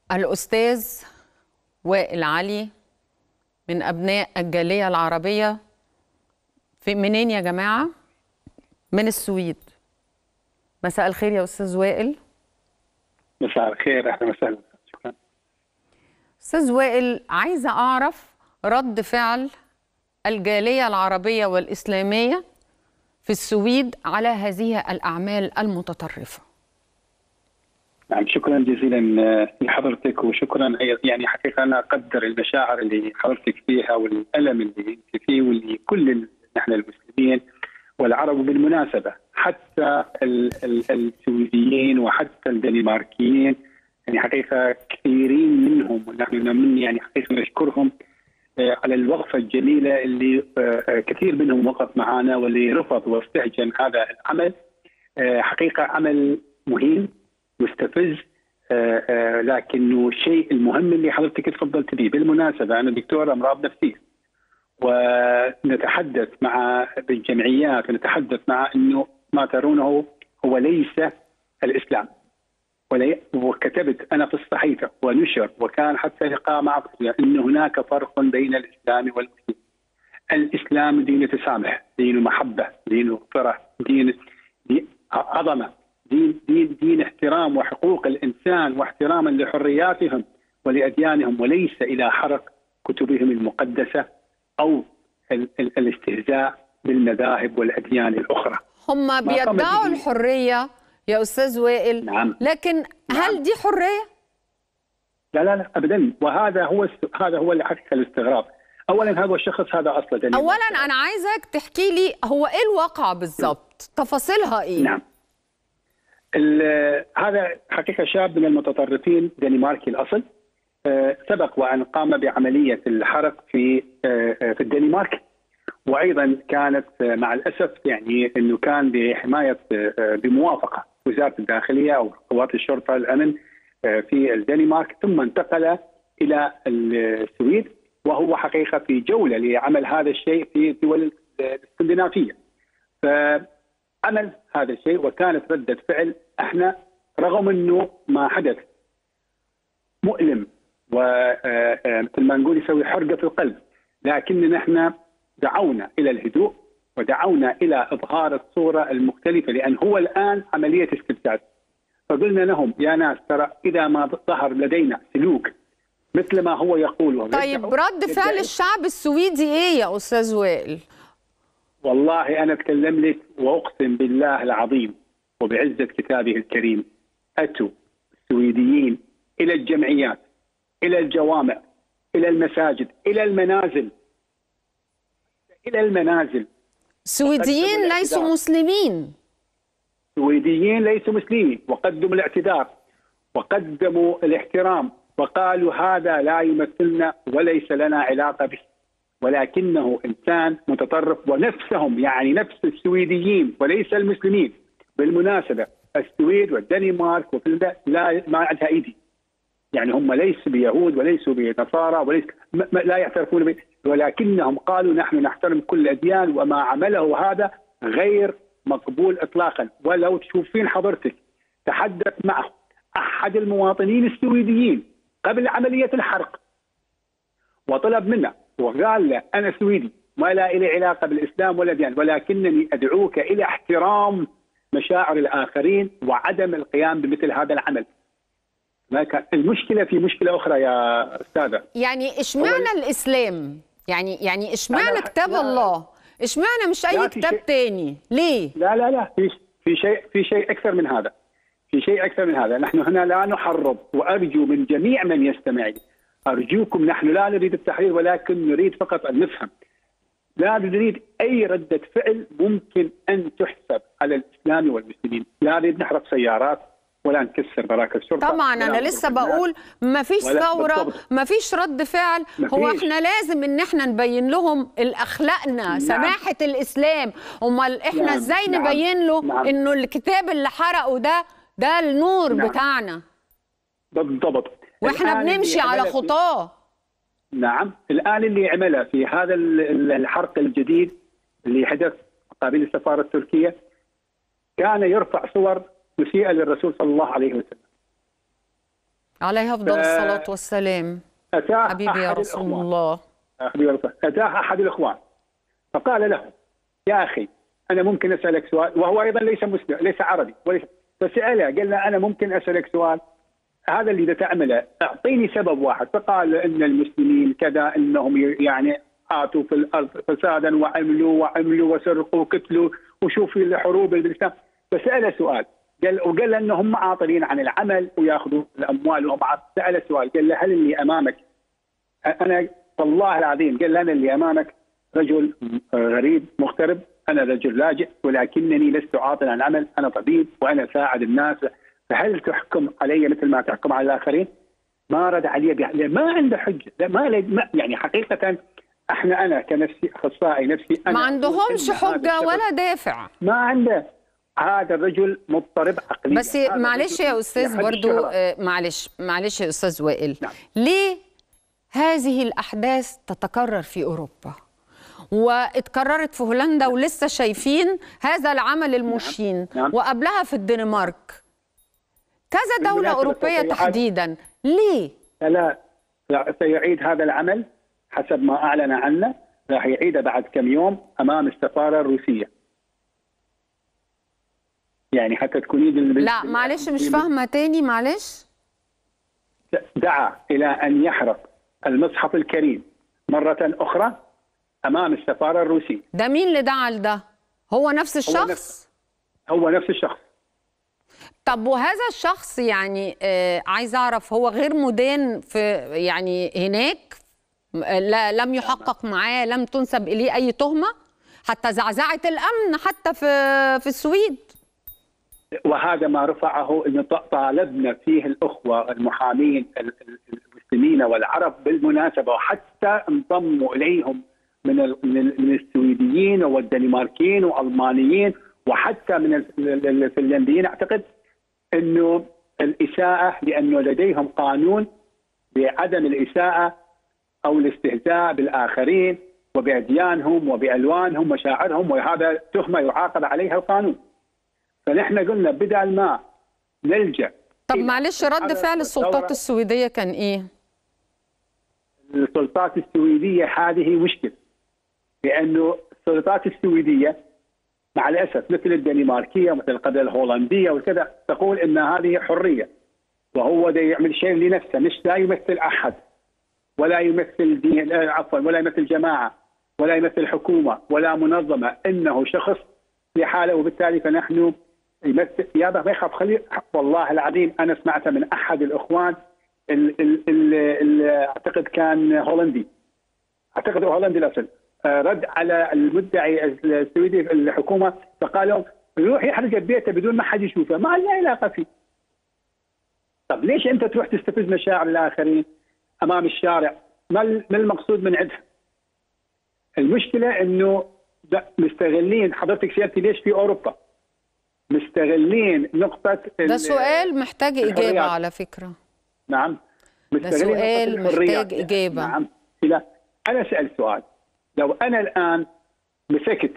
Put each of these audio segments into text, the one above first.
الأستاذ وائل علي من أبناء الجالية العربية منين يا جماعة؟ من السويد. مساء الخير يا أستاذ وائل. مساء الخير، أهلا وسهلا. شكرا. أستاذ وائل، عايزة أعرف رد فعل الجالية العربية والإسلامية في السويد على هذه الأعمال المتطرفة. نعم، شكرا جزيلا لحضرتك، وشكرا يعني حقيقة أنا أقدر المشاعر اللي حضرتك فيها والألم اللي أنت فيه واللي كل نحن المسلمين والعرب بالمناسبة، حتى السويديين وحتى الدنماركيين، يعني حقيقة كثيرين منهم ونحن من يعني حقيقة نشكرهم على الوقفة الجميلة اللي كثير منهم وقف معنا واللي رفض واستهجن هذا العمل. حقيقة عمل مهم مستفز، لكنه الشيء المهم اللي حضرتك تفضلت به. بالمناسبة أنا دكتور أمراض نفسية، ونتحدث مع بالجمعيات ونتحدث مع أنه ما ترونه هو ليس الإسلام، وكتبت أنا في الصحيفة ونشر وكان حتى لقاء مع أن هناك فرق بين الإسلام والمسلم. الإسلام دين تسامح، دين محبة، دين مغفرة، دين عظمة، دين احترام وحقوق الإنسان واحتراما لحرياتهم ولأديانهم، وليس إلى حرق كتبهم المقدسة أو الاستهزاء بالمذاهب والأديان الأخرى. هم بيدعوا الحرية يا أستاذ وائل. نعم. لكن هل دي حرية؟ لا لا لا أبدا، وهذا هو الحقيقة الاستغراب. أولا هذا الشخص هذا أصلا دليل. أولا أنا عايزك تحكي لي هو إيه الواقع بالضبط، تفاصيلها إيه؟ نعم. هذا حقيقة شاب من المتطرفين دنماركي الأصل، سبق وأن قام بعملية الحرق في الدنمارك، وأيضا كانت مع الأسف يعني أنه كان بحماية بموافقة وزارة الداخلية أو قوات الشرطة الأمن في الدنمارك، ثم انتقل إلى السويد، وهو حقيقة في جولة لعمل هذا الشيء في الدول الاسكندنافية. فعمل هذا الشيء وكانت ردة فعل احنا رغم انه ما حدث مؤلم ومثل ما نقول يسوي حرقة في القلب، لكن نحن دعونا الى الهدوء ودعونا الى اظهار الصورة المختلفة، لان هو الان عملية استفزاز. فقلنا لهم يا ناس ترى اذا ما ظهر لدينا سلوك مثل ما هو يقول. طيب رد فعل الشعب السويدي ايه يا استاذ وائل؟ والله انا اتكلم لك واقسم بالله العظيم وبعزة كتابه الكريم، اتوا السويديين الى الجمعيات، الى الجوامع، الى المساجد، الى المنازل، السويديين ليسوا مسلمين. السويديين ليسوا مسلمين، وقدموا الاعتذار وقدموا الاحترام وقالوا هذا لا يمثلنا وليس لنا علاقة به، ولكنه إنسان متطرف. ونفسهم يعني نفس السويديين وليس المسلمين، بالمناسبة السويد والدنمارك وكل لا ما عندها ايدي، يعني هم ليسوا بيهود وليسوا بنصارى لا يعترفون به، ولكنهم قالوا نحن نحترم كل الأديان وما عمله هذا غير مقبول إطلاقا. ولو تشوفين حضرتك تحدث معه أحد المواطنين السويديين قبل عملية الحرق وطلب منه وقال له أنا سويدي ما لا لي علاقة بالإسلام ولا ديان، ولكنني أدعوك إلى احترام مشاعر الآخرين وعدم القيام بمثل هذا العمل. ما كان المشكلة في مشكلة أخرى يا أستاذة. يعني إشمعنى الإسلام؟ يعني إشمعنى كتاب الله؟ إشمعنى مش أي كتاب تاني؟ ليه؟ لا لا لا في شيء أكثر من هذا. في شيء أكثر من هذا. نحن هنا لا نحرض، وأرجو من جميع من يستمع، أرجوكم، نحن لا نريد التحريض ولكن نريد فقط أن نفهم. لا نريد أي ردة فعل ممكن أن تحسب على الإسلام والمسلمين. لا نريد نحرق سيارات ولا نكسر مراكز شرطة. طبعا أنا لسه بقول ما فيش ثورة، ما فيش رد فعل. هو احنا لازم ان احنا نبين لهم الأخلاقنا. نعم. سماحة الإسلام. امال احنا نعم. ازاي نبين له نعم. انه الكتاب اللي حرقه ده النور نعم. بتاعنا بالضبط، واحنا بنمشي على خطاه. نعم، الآن اللي عمله في هذا الحرق الجديد اللي حدث مقابل السفارة التركية كان يرفع صور مسيئة للرسول صلى الله عليه وسلم. عليه أفضل الصلاة والسلام. حبيبي يا رسول الله. أتاه أحد الإخوان فقال له: يا أخي أنا ممكن أسألك سؤال، وهو أيضا ليس مسلم ليس عربي فسأله قال له: أنا ممكن أسألك سؤال، هذا اللي تعمله أعطيني سبب واحد. فقال إن المسلمين كذا، إنهم يعني آتوا في الأرض فسادا وعملوا وسرقوا وقتلوا وشوفوا الحروب بالإسلام. فسأله سؤال وقال له أنهم عاطلين عن العمل ويأخذوا الأموال وهم. سأله سؤال قال له: هل اللي أمامك، أنا والله العظيم قال له أنا اللي أمامك رجل غريب مغترب، أنا رجل لاجئ، ولكنني لست عاطلا عن العمل، أنا طبيب وأنا أساعد الناس، فهل تحكم علي مثل ما تحكم على الآخرين؟ ما رد علي ما عنده حجة، ما يعني حقيقة أنا كنفسي أخصائي نفسي ما عندهمش حجة ولا دافع، ما عنده. هذا الرجل مضطرب عقليا. بس معلش يا أستاذ برضو، معلش يا أستاذ وائل، نعم. ليه هذه الأحداث تتكرر في أوروبا واتكررت في هولندا ولسه شايفين هذا العمل المشين؟ نعم. وقبلها في الدنمارك، كذا دولة أوروبية تحديدا. ليه؟ لا سيعيد هذا العمل حسب ما أعلن عنه، راح يعيده بعد كم يوم أمام السفارة الروسية. يعني حتى تكونين لا معلش مش فاهمة تاني، معلش. دعا إلى أن يحرق المصحف الكريم مرة أخرى أمام السفارة الروسية. ده مين اللي دعا لده؟ هو نفس الشخص؟ هو نفس الشخص. طب وهذا الشخص يعني عايز أعرف، هو غير مدان في يعني هناك؟ لم يحقق معاه، لم تنسب إليه أي تهمة حتى زعزعت الأمن حتى في السويد؟ وهذا ما رفعه، طالبنا فيه الأخوة المحامين المسلمين والعرب بالمناسبة، وحتى انضموا إليهم من السويديين والدنماركيين والألمانيين وحتى من الفنلنديين. أعتقد أنه الإساءة، لأنه لديهم قانون بعدم الإساءة أو الاستهزاء بالآخرين وبأديانهم وبألوانهم ومشاعرهم، وهذا تهمة يعاقب عليها القانون. فنحن قلنا بدل ما نلجأ. طب معلش، رد فعل السلطات السويدية كان إيه؟ السلطات السويدية هذه مشكلة، لأنه السلطات السويدية مع الأسف مثل الدنماركية مثل القبيلة الهولندية وكذا تقول أن هذه حرية، وهو ده يعمل شيء لنفسه، مش لا يمثل أحد ولا يمثل دين، عفوا ولا يمثل جماعة ولا يمثل حكومة ولا منظمة، إنه شخص لحاله. وبالتالي فنحن يمثل يابا ما يخاف. خلي والله العظيم أنا سمعت من أحد الإخوان أعتقد كان هولندي، أعتقد هولندي الأصل، رد على المدعي السويدي الحكومة فقال لهم يروح يحرق بيته بدون ما حد يشوفه، ما له علاقة فيه. طب ليش أنت تروح تستفز مشاعر الآخرين أمام الشارع؟ ما المقصود من عندها؟ المشكلة إنه مستغلين، حضرتك سألتي ليش في أوروبا مستغلين نقطة. ده سؤال محتاج إجابة على فكرة. نعم، ده سؤال محتاج إجابة. نعم. لا أنا أسأل سؤال، لو أنا الآن مسكت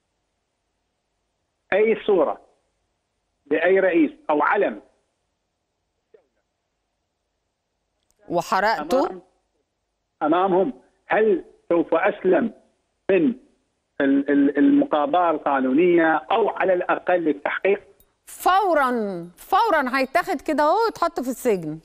أي صورة لأي رئيس أو علم وحرقته أمامهم، هل سوف أسلم من المقابلة القانونية أو على الأقل التحقيق؟ فورا هيتاخد كده اهو ويتحط في السجن.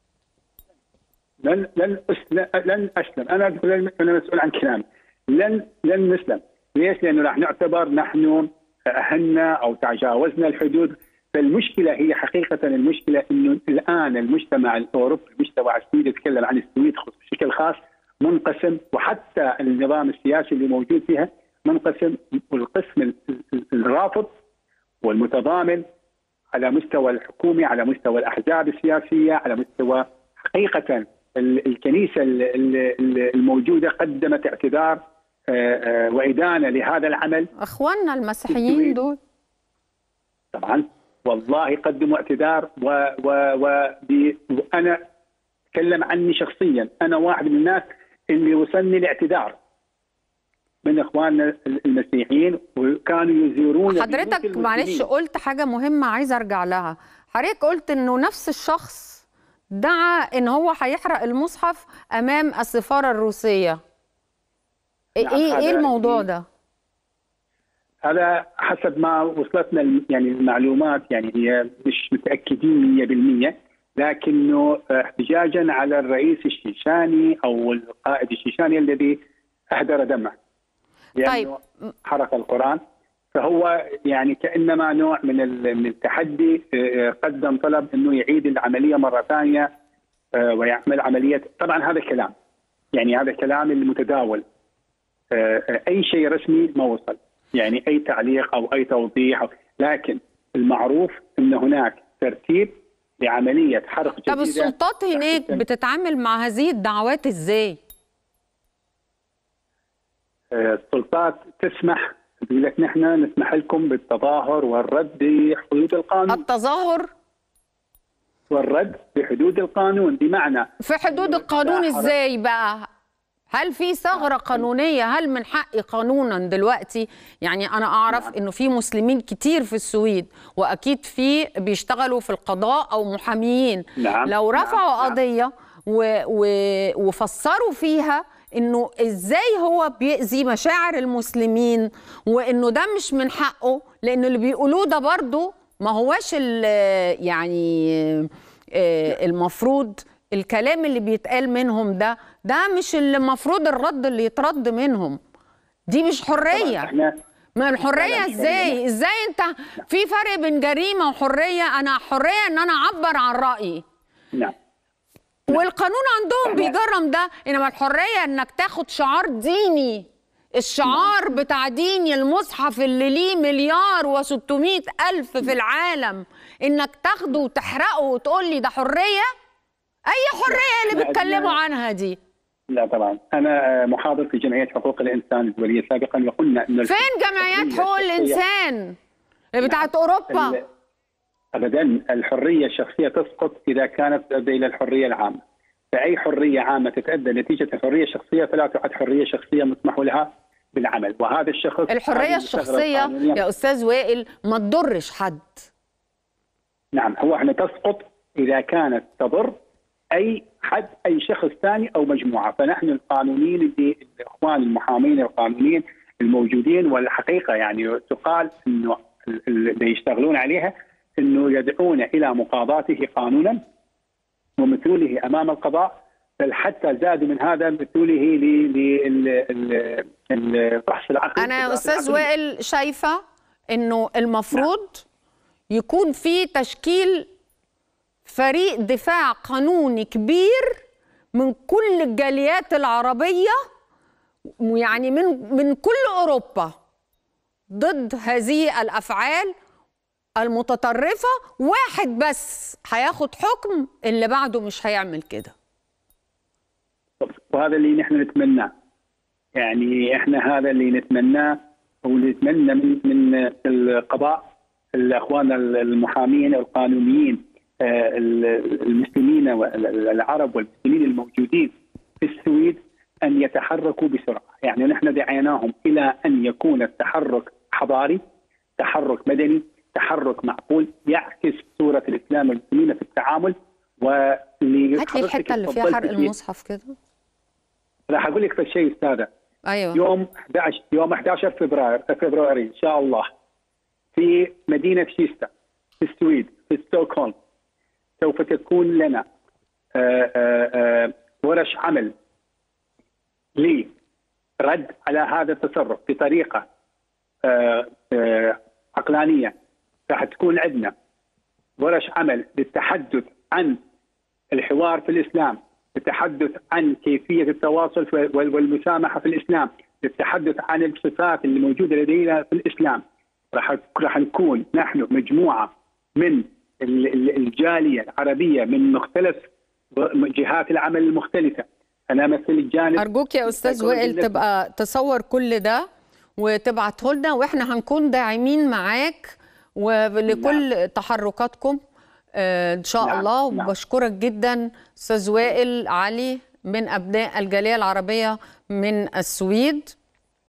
لن أسلم. أنا مسؤول عن كلامي. لن نسلم. ليش؟ لأنه راح نعتبر نحن أهنا أو تجاوزنا الحدود. فالمشكلة هي حقيقة، المشكلة إنه الآن المجتمع الأوروبي، المجتمع السويدي، أتكلم عن السويد بشكل خاص، منقسم، وحتى النظام السياسي اللي موجود فيها منقسم، والقسم الرافض والمتضامن على مستوى الحكومي، على مستوى الأحزاب السياسية، على مستوى حقيقة الكنيسة الموجودة قدمت اعتذار وإدانة لهذا العمل. أخواننا المسيحيين دول طبعا والله قدموا اعتذار، وأنا أتكلم عني شخصيا، أنا واحد من الناس اللي وصلني الاعتذار من إخواننا المسيحيين، وكانوا يزورون. حضرتك معلش قلت حاجة مهمة عايز أرجع لها. حضرتك قلت إنه نفس الشخص دعا ان هو هيحرق المصحف امام السفاره الروسيه. ايه الموضوع ده؟ هذا حسب ما وصلتنا يعني المعلومات، يعني هي مش متاكدين 100%، لكنه احتجاجا على الرئيس الشيشاني او القائد الشيشاني الذي اهدر دمه، طيب حرق القرآن. فهو يعني كانما نوع من التحدي، قدم طلب انه يعيد العمليه مره ثانيه ويعمل عمليه. طبعا هذا كلام، يعني هذا كلام المتداول، اي شيء رسمي ما وصل، يعني اي تعليق او اي توضيح، لكن المعروف ان هناك ترتيب لعمليه حرق جديده. طب السلطات هناك بتتعامل مع هذه الدعوات ازاي؟ السلطات تسمح، تقول لك نحن نسمح لكم بالتظاهر والرد بحدود القانون. التظاهر والرد بحدود القانون، بمعنى في حدود القانون ازاي بقى؟ هل في ثغرة قانونية؟ هل من حقي قانونا دلوقتي؟ يعني أنا أعرف إنه في مسلمين كتير في السويد، وأكيد في بيشتغلوا في القضاء أو محاميين. لو رفعوا قضية وفسروا فيها إنه إزاي هو بيأذي مشاعر المسلمين، وإنه ده مش من حقه، لأن اللي بيقولوه ده برضو ما هواش يعني المفروض الكلام اللي بيتقال منهم ده مش اللي المفروض الرد اللي يترد منهم. دي مش حرية. ما الحرية ازاي انت في فرق بين جريمة وحرية؟ انا حرية ان انا اعبر عن رأيي. نعم. والقانون عندهم بيجرم ده، انما الحرية انك تاخد شعار ديني، الشعار بتاع ديني، المصحف اللي ليه 1,600,000 في العالم، انك تاخده وتحرقه وتقول لي ده حرية؟ اي حريه اللي بيتكلموا عنها دي؟ لا طبعا، انا محاضر في جمعيه حقوق الانسان الدوليه سابقا، وقلنا انه فين جمعيات حقوق الانسان بتاعت اوروبا؟ ابدا، الحريه الشخصيه تسقط اذا كانت تؤدي الى الحريه العامه. فاي حريه عامه تتادى نتيجه الحريه الشخصيه فلا تعد حريه شخصيه مسمح لها بالعمل. وهذا الشخص، الحريه الشخصيه يا استاذ وائل ما تضرش حد. نعم، هو احنا تسقط اذا كانت تضر اي حد، اي شخص ثاني او مجموعه. فنحن القانونيين، الاخوان المحامين القانونيين الموجودين، والحقيقه يعني تقال انه اللي يشتغلون عليها انه يدعون الى مقاضاته قانونا ومثوله امام القضاء، بل حتى زادوا من هذا مثوله للفحص العقلي. انا يا استاذ وائل شايفه انه المفروض يكون في تشكيل فريق دفاع قانوني كبير من كل الجاليات العربية، يعني من كل أوروبا، ضد هذه الأفعال المتطرفة. واحد بس هياخد حكم، اللي بعده مش هيعمل كده. وهذا اللي نحن نتمناه، يعني احنا هذا اللي نتمناه، واللي نتمنى من القضاء، الأخوان المحامين القانونيين المسلمين والعرب والمسلمين الموجودين في السويد أن يتحركوا بسرعة. يعني نحن دعيناهم إلى أن يكون التحرك حضاري، تحرك مدني، تحرك معقول، يعكس صورة الإسلام والمسلمين في التعامل. هات لي الحتة اللي فيها حرق المصحف كده. راح أقول لك في الشيء أستاذة. أيوة. يوم 11 فبراير إن شاء الله في مدينة شيستا في السويد في ستوكهولم سوف تكون لنا ورش عمل لرد على هذا التصرف بطريقة عقلانية. راح تكون عندنا ورش عمل للتحدث عن الحوار في الإسلام، للتحدث عن كيفية التواصل والمسامحة في الإسلام، للتحدث عن الصفات اللي موجودة لدينا في الإسلام. راح نكون نحن مجموعة من الجالية العربية من مختلف جهات العمل المختلفة. أنا مثل الجانب. أرجوك يا أستاذ وائل تبقى تصور كل ده وتبعته لنا، وإحنا هنكون داعمين معاك ولكل تحركاتكم إن شاء الله. وبشكرك جدا أستاذ وائل علي من أبناء الجالية العربية من السويد.